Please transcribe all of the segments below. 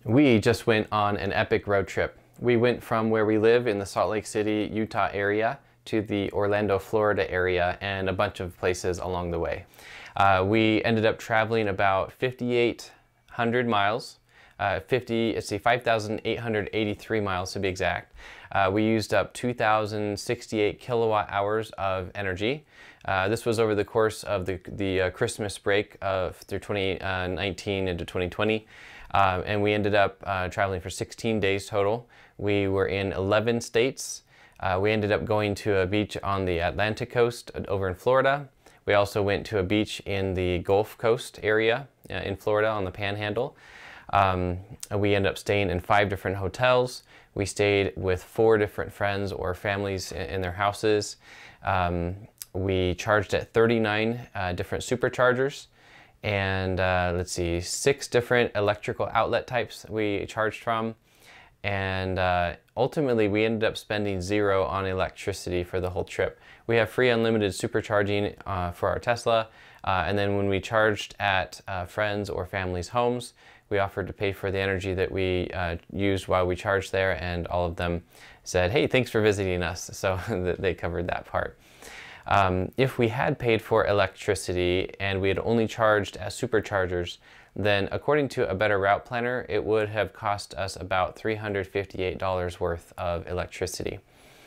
We just went on an epic road trip. We went from where we live in the Salt Lake City, Utah area to the Orlando, Florida area and a bunch of places along the way. We ended up traveling about 5,800 miles, 5,883 miles to be exact. We used up 2,068 kilowatt hours of energy. This was over the course of the Christmas break through 2019 into 2020. And we ended up traveling for 16 days total. We were in 11 states. We ended up going to a beach on the Atlantic coast over in Florida. We also went to a beach in the Gulf Coast area in Florida on the Panhandle. We ended up staying in 5 different hotels. We stayed with 4 different friends or families in their houses. We charged at 39 different superchargers. And let's see, 6 different electrical outlet types we charged from. And ultimately we ended up spending 0 on electricity for the whole trip. We have free unlimited supercharging for our Tesla. And then when we charged at friends or families' homes, we offered to pay for the energy that we used while we charged there, and all of them said, hey, thanks for visiting us. So they covered that part. If we had paid for electricity and we had only charged as superchargers, then according to a better route planner, it would have cost us about $358 worth of electricity.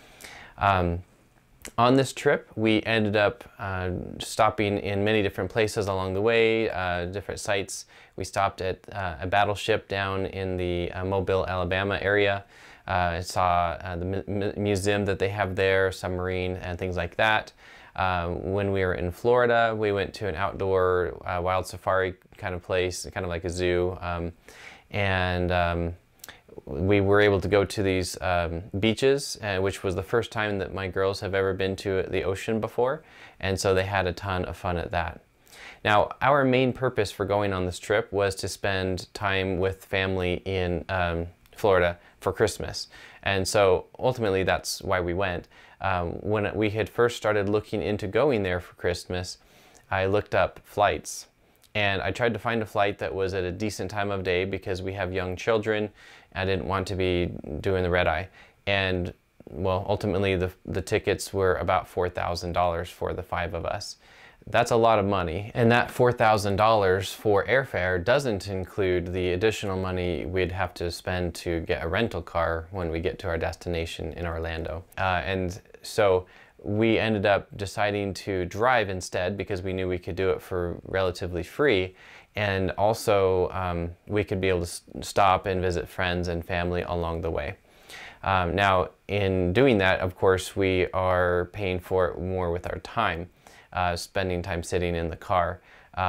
On this trip, we ended up stopping in many different places along the way, different sites. We stopped at a battleship down in the Mobile, Alabama area. I saw the museum that they have there, submarine, and things like that. When we were in Florida, we went to an outdoor wild safari kind of place, kind of like a zoo. We were able to go to these beaches, which was the first time that my girls have ever been to the ocean before. And so they had a ton of fun at that. Now, our main purpose for going on this trip was to spend time with family in Florida for Christmas. And so ultimately that's why we went. When we had first started looking into going there for Christmas, I looked up flights. And I tried to find a flight that was at a decent time of day because we have young children. I didn't want to be doing the red eye. And well, ultimately the tickets were about $4,000 for the 5 of us. That's a lot of money. And that $4,000 for airfare doesn't include the additional money we'd have to spend to get a rental car when we get to our destination in Orlando. And so we ended up deciding to drive instead because we knew we could do it for relatively free, and also we could be able to stop and visit friends and family along the way. Now, in doing that, of course, we are paying for it more with our time, spending time sitting in the car.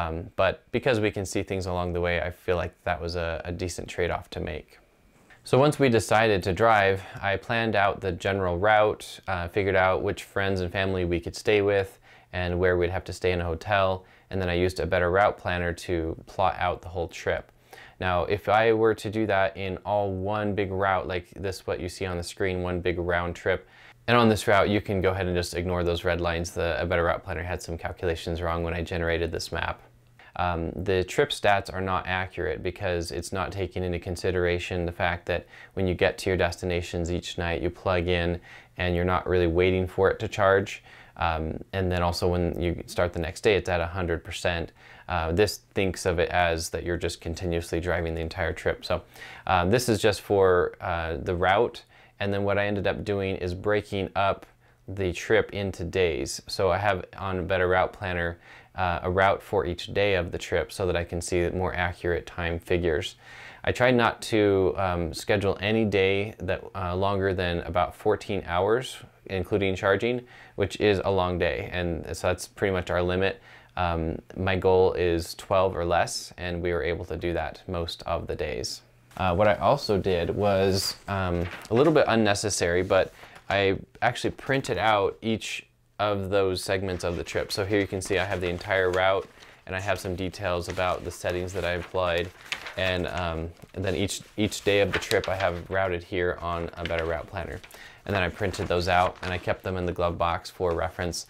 But because we can see things along the way, I feel like that was a decent trade-off to make. So once we decided to drive, I planned out the general route, figured out which friends and family we could stay with and where we'd have to stay in a hotel, and then I used a better route planner to plot out the whole trip. Now, if I were to do that in all one big route, like this, what you see on the screen, one big round trip, and on this route you can go ahead and just ignore those red lines. A better route planner had some calculations wrong when I generated this map. The trip stats are not accurate because it's not taking into consideration the fact that when you get to your destinations each night, you plug in and you're not really waiting for it to charge. And then also when you start the next day, it's at 100%. This thinks of it as that you're just continuously driving the entire trip. So this is just for the route. And then what I ended up doing is breaking up the trip into days. So I have on a better route planner a route for each day of the trip so that I can see more accurate time figures. I tried not to schedule any day that longer than about 14 hours, including charging, which is a long day, and so that's pretty much our limit. My goal is 12 or less, and we were able to do that most of the days. What I also did was a little bit unnecessary, but I actually printed out each of those segments of the trip. So here you can see I have the entire route, and I have some details about the settings that I applied, and then each day of the trip I have routed here on a better route planner. And then I printed those out and I kept them in the glove box for reference.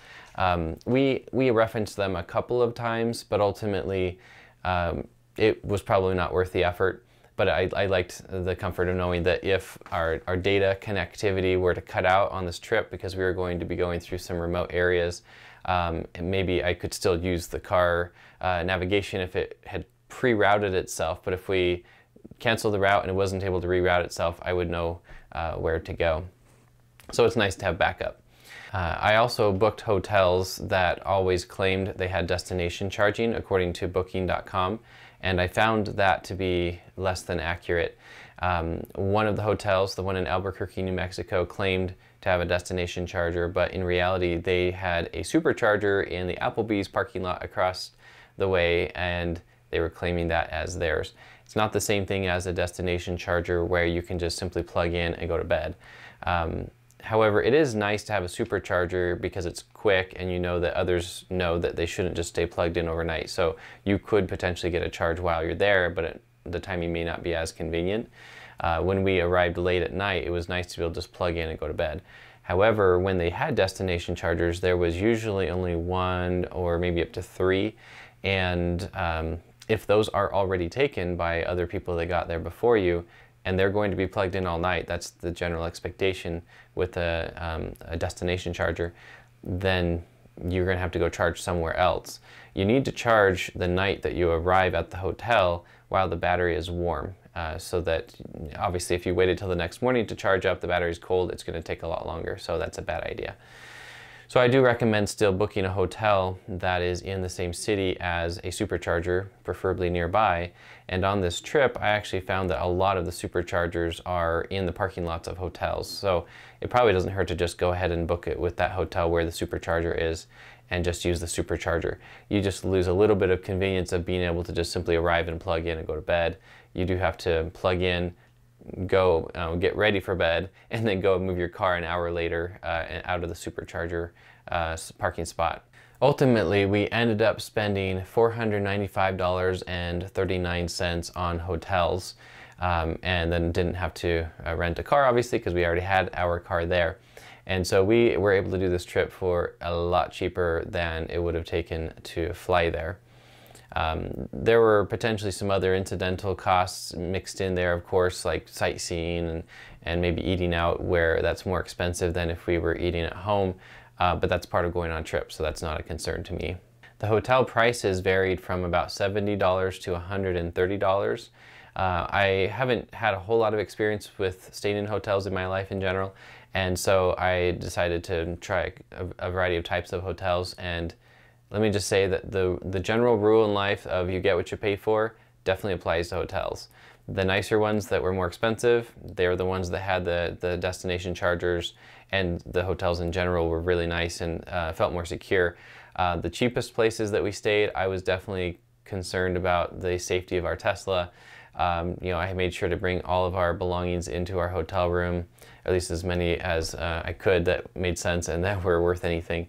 We referenced them a couple of times, but ultimately it was probably not worth the effort. but I liked the comfort of knowing that if our data connectivity were to cut out on this trip because we were going to be going through some remote areas, maybe I could still use the car navigation if it had pre-routed itself, but if we canceled the route and it wasn't able to reroute itself, I would know where to go. So it's nice to have backup. I also booked hotels that always claimed they had destination charging according to booking.com, and I found that to be less than accurate. One of the hotels, the one in Albuquerque, New Mexico, claimed to have a destination charger, but in reality they had a supercharger in the Applebee's parking lot across the way, and they were claiming that as theirs. It's not the same thing as a destination charger where you can just simply plug in and go to bed. However, it is nice to have a supercharger because it's quick and you know that others know that they shouldn't just stay plugged in overnight. So you could potentially get a charge while you're there, but the timing may not be as convenient. When we arrived late at night, it was nice to be able to just plug in and go to bed. However, when they had destination chargers, there was usually only one or maybe up to three. And if those are already taken by other people that got there before you, and they're going to be plugged in all night, that's the general expectation with a destination charger, then you're going to have to go charge somewhere else. You need to charge the night that you arrive at the hotel while the battery is warm, so that obviously if you waited till the next morning to charge up, the battery's cold, it's going to take a lot longer, so that's a bad idea. So I do recommend still booking a hotel that is in the same city as a supercharger, preferably nearby. And on this trip, I actually found that a lot of the superchargers are in the parking lots of hotels. So it probably doesn't hurt to just go ahead and book it with that hotel where the supercharger is and just use the supercharger. You just lose a little bit of convenience of being able to just simply arrive and plug in and go to bed. You do have to plug in, go get ready for bed, and then go move your car an hour later out of the supercharger parking spot. Ultimately, we ended up spending $495.39 on hotels, and then didn't have to rent a car, obviously, because we already had our car there. And so we were able to do this trip for a lot cheaper than it would have taken to fly there. There were potentially some other incidental costs mixed in there, of course, like sightseeing and maybe eating out, where that's more expensive than if we were eating at home, but that's part of going on a trip, so that's not a concern to me. The hotel prices varied from about $70 to $130. I haven't had a whole lot of experience with staying in hotels in my life in general, and so I decided to try a variety of types of hotels. And let me just say that the general rule in life of you get what you pay for definitely applies to hotels. The nicer ones that were more expensive, they were the ones that had the destination chargers, and the hotels in general were really nice and felt more secure. The cheapest places that we stayed, I was definitely concerned about the safety of our Tesla. You know, I made sure to bring all of our belongings into our hotel room, at least as many as I could that made sense and that were worth anything.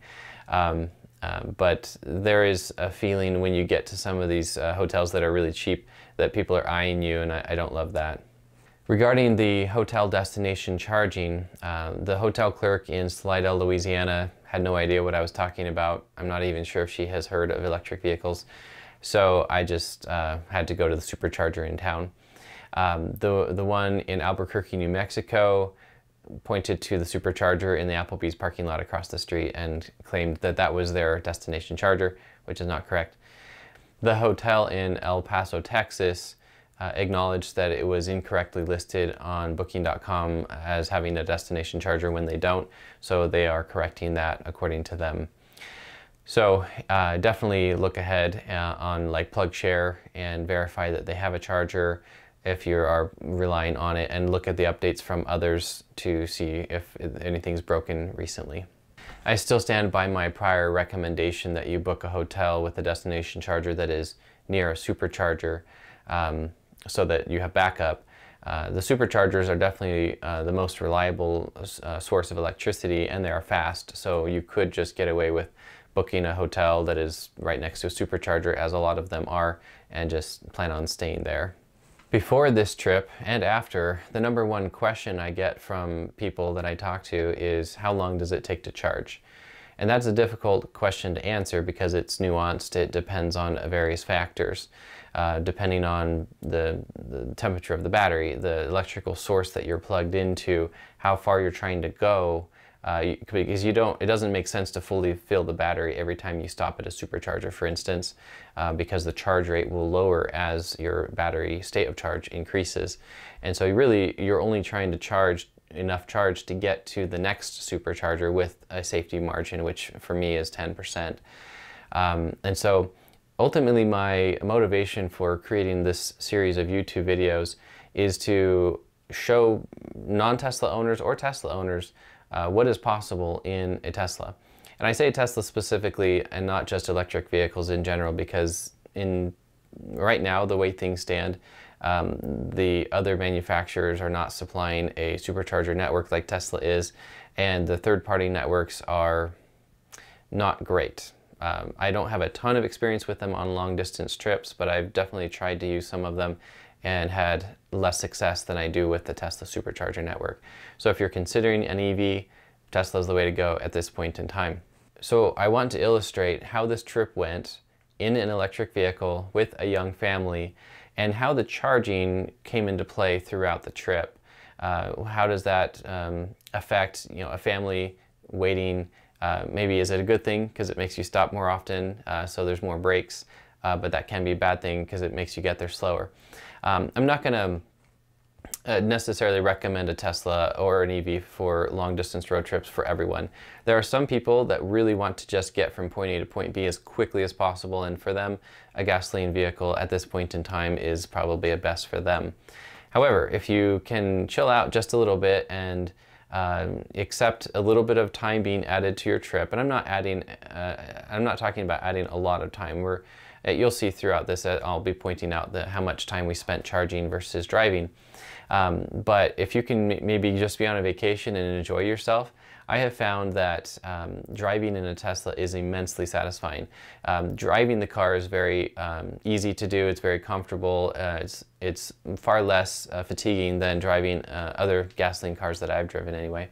But there is a feeling when you get to some of these hotels that are really cheap that people are eyeing you, and I don't love that. Regarding the hotel destination charging, the hotel clerk in Slidell, Louisiana had no idea what I was talking about. I'm not even sure if she has heard of electric vehicles. So I just had to go to the supercharger in town. The one in Albuquerque, New Mexico pointed to the supercharger in the Applebee's parking lot across the street and claimed that that was their destination charger, which is not correct. The hotel in El Paso, Texas acknowledged that it was incorrectly listed on booking.com as having a destination charger when they don't, so they are correcting that according to them. So definitely look ahead on like PlugShare and verify that they have a charger if you are relying on it, and look at the updates from others to see if anything's broken recently. I still stand by my prior recommendation that you book a hotel with a destination charger that is near a supercharger, so that you have backup. The superchargers are definitely the most reliable source of electricity, and they are fast, so you could just get away with booking a hotel that is right next to a supercharger, as a lot of them are, and just plan on staying there. Before this trip and after, the number one question I get from people that I talk to is, how long does it take to charge? And that's a difficult question to answer because it's nuanced. It depends on various factors. depending on the temperature of the battery, the electrical source that you're plugged into, how far you're trying to go, because it doesn't make sense to fully fill the battery every time you stop at a supercharger, for instance, because the charge rate will lower as your battery state of charge increases. And so you're only trying to charge enough charge to get to the next supercharger with a safety margin, which for me is 10%. And so ultimately my motivation for creating this series of YouTube videos is to show non-Tesla owners or Tesla owners what is possible in a Tesla. And I say Tesla specifically and not just electric vehicles in general, because right now, the way things stand, the other manufacturers are not supplying a supercharger network like Tesla is, and the third-party networks are not great. I don't have a ton of experience with them on long-distance trips, but I've definitely tried to use some of them and had less success than I do with the Tesla Supercharger network. So if you're considering an EV, Tesla's the way to go at this point in time. So I want to illustrate how this trip went in an electric vehicle with a young family, and how the charging came into play throughout the trip. How does that affect, a family waiting? Maybe is it a good thing because it makes you stop more often, so there's more breaks, but that can be a bad thing because it makes you get there slower. I'm not going to necessarily recommend a Tesla or an EV for long distance road trips for everyone. There are some people that really want to just get from point A to point B as quickly as possible, and for them a gasoline vehicle at this point in time is probably a best for them. However, if you can chill out just a little bit and accept a little bit of time being added to your trip, and I'm not talking about adding a lot of time. You'll see throughout this that I'll be pointing out how much time we spent charging versus driving. But if you can maybe just be on a vacation and enjoy yourself, I have found that driving in a Tesla is immensely satisfying. Driving the car is very easy to do. It's very comfortable. It's far less fatiguing than driving other gasoline cars that I've driven anyway.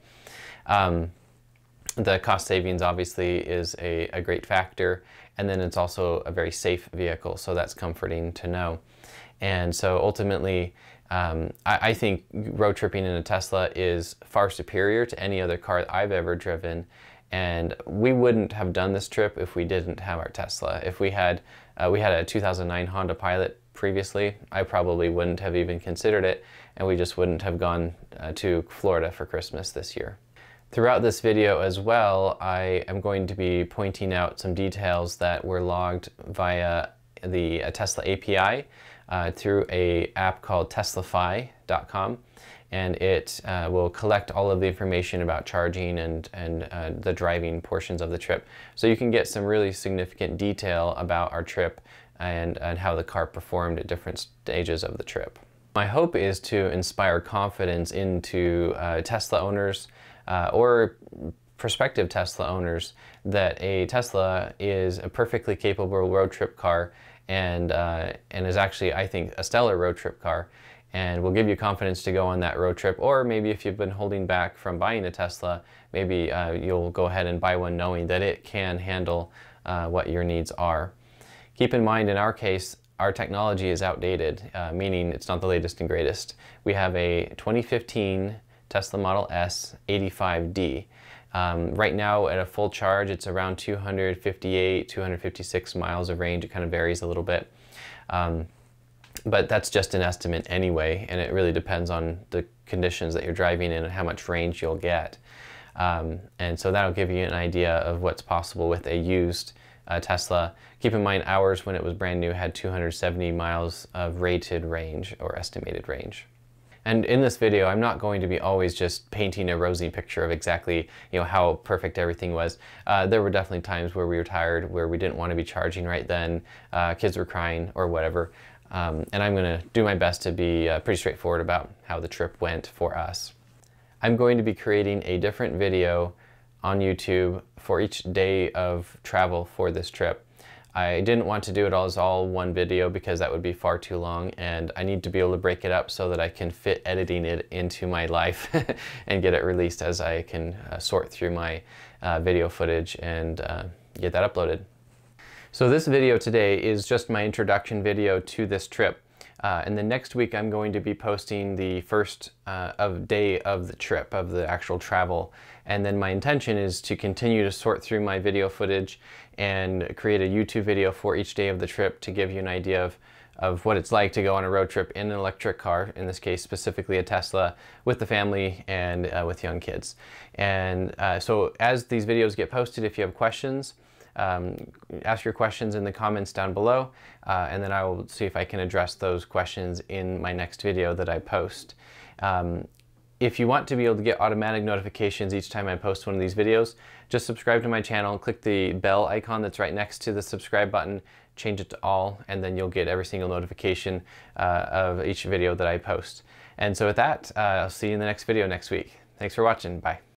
The cost savings obviously is a great factor, and then it's also a very safe vehicle, so that's comforting to know. And so ultimately, I think road tripping in a Tesla is far superior to any other car I've ever driven, and we wouldn't have done this trip if we didn't have our Tesla. If we had a 2009 Honda Pilot previously, I probably wouldn't have even considered it, and we just wouldn't have gone to Florida for Christmas this year. Throughout this video as well, I am going to be pointing out some details that were logged via the Tesla API through an app called Teslafy.com, and it will collect all of the information about charging and the driving portions of the trip. So you can get some really significant detail about our trip and how the car performed at different stages of the trip. My hope is to inspire confidence into Tesla owners or prospective Tesla owners that a Tesla is a perfectly capable road trip car and is actually, I think, a stellar road trip car, and will give you confidence to go on that road trip. Or maybe if you've been holding back from buying a Tesla, maybe you'll go ahead and buy one knowing that it can handle what your needs are. Keep in mind, in our case, our technology is outdated, meaning it's not the latest and greatest. We have a 2015 Tesla Model S 85D. Right now at a full charge, it's around 258, 256 miles of range. It kind of varies a little bit. But that's just an estimate anyway, and it really depends on the conditions that you're driving in and how much range you'll get. And so that'll give you an idea of what's possible with a used Tesla. Keep in mind, ours, when it was brand new, had 270 miles of rated range or estimated range. And in this video, I'm not going to be always just painting a rosy picture of exactly, how perfect everything was. There were definitely times where we were tired, where we didn't want to be charging right then, kids were crying or whatever. And I'm going to do my best to be pretty straightforward about how the trip went for us. I'm going to be creating a different video on YouTube for each day of travel for this trip. I didn't want to do it as all one video because that would be far too long, and I need to be able to break it up so that I can fit editing it into my life and get it released as I can sort through my video footage and get that uploaded. So this video today is just my introduction video to this trip. And then next week I'm going to be posting the first day of the trip, of the actual travel. And then my intention is to continue to sort through my video footage and create a YouTube video for each day of the trip to give you an idea of what it's like to go on a road trip in an electric car, in this case specifically a Tesla, with the family and with young kids. And so as these videos get posted, if you have questions, ask your questions in the comments down below, and then I will see if I can address those questions in my next video that I post. If you want to be able to get automatic notifications each time I post one of these videos, just subscribe to my channel, click the bell icon that's right next to the subscribe button, change it to all, and then you'll get every single notification of each video that I post. And so with that, I'll see you in the next video next week. Thanks for watching. Bye.